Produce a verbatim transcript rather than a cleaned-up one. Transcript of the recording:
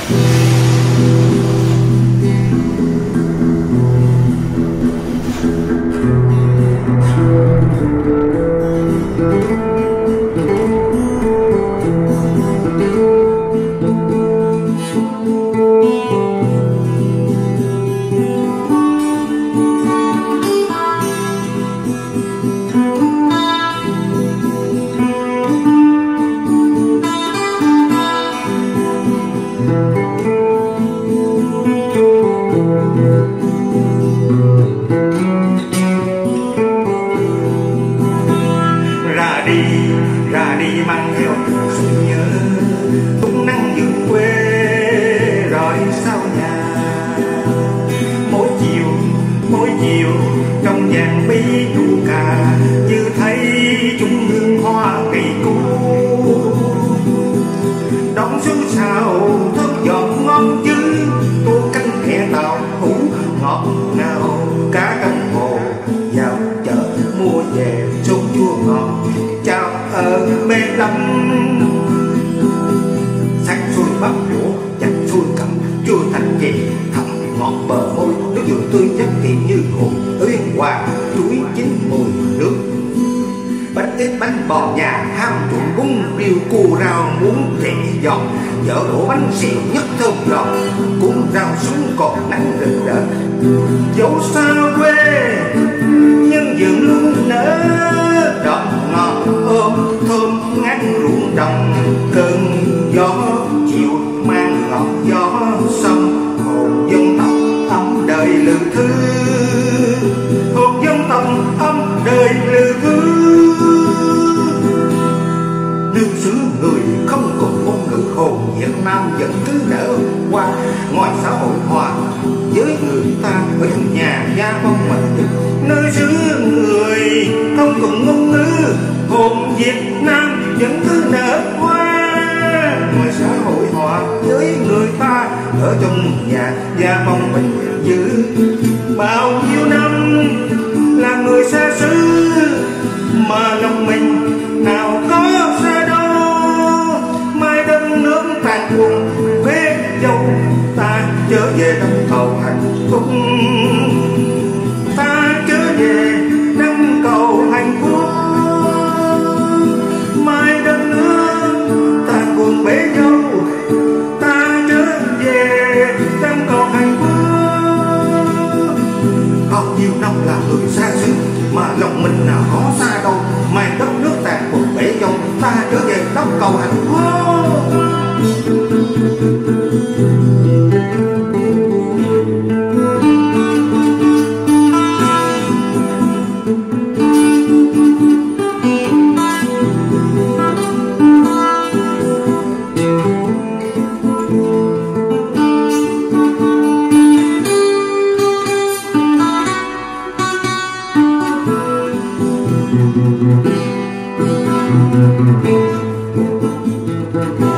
Ra đi, ra đi mang theo sự nhớ, tung nắng dựng quê rồi sau nhà. Mỗi chiều, mỗi chiều trong vàng bi đủ cả, như thấy chúng hương hoa cây cũ. Đón xuân sao thơm giọt ngon chứ, tô canh khe tàu hũ ngọt ngào. Cá canh hồ vào chợ mua về sốt chua ngọt, chào ơn mê lắm. Sắc xuôi bắp đũa chặt xuôi cầm, chua thành gì thầm ngọt bờ môi. Nước dừa tươi chất tiện như hồ uyên hòa, chuối chín mùi nước. Bánh ít bánh bò nhà ham chuộng bún riêu cua rau muốn rẻ giọt. Dở đổ bánh xèo nhất thơm ngọt, cuốn rau súng còn nắng rực rỡ. Dẫu xa quê nhưng vườn luôn nở, đọt ngọt ôm thơm ngát ruộng đồng. Cơn gió chiều mang ngọt gió sông, hồn dân tộc ấm đời lự thư. Hồn dân tộc ấm đời lự thư. Nương xứ người không còn ngôn ngữ, hồn Việt Nam vẫn cứ nở qua. Ngoài xã hội hòa với người ta ở trong nhà gia vong mình, nơi xứ người không còn ngôn ngữ, hồn Việt Nam vẫn cứ nở hoa. Ngoài xã hội hòa với người ta ở trong nhà gia vong mình giữ. Bao nhiêu năm là người xa xứ mà lòng mình nào có xa đâu. Mai đất nước tàn quân quê dâu, ta trở về đông cầu hạnh phúc. Ta trở về đông cầu hạnh phúc. Mai đất nước tàn quân bể dâu, ta trở về đông cầu hạnh phúc. Bao nhiêu năm là người xa xứ mà lòng mình nào có xa đâu. Mai đất nước tàn quân bể dâu, ta trở về đông cầu hạnh phúc. Thank you.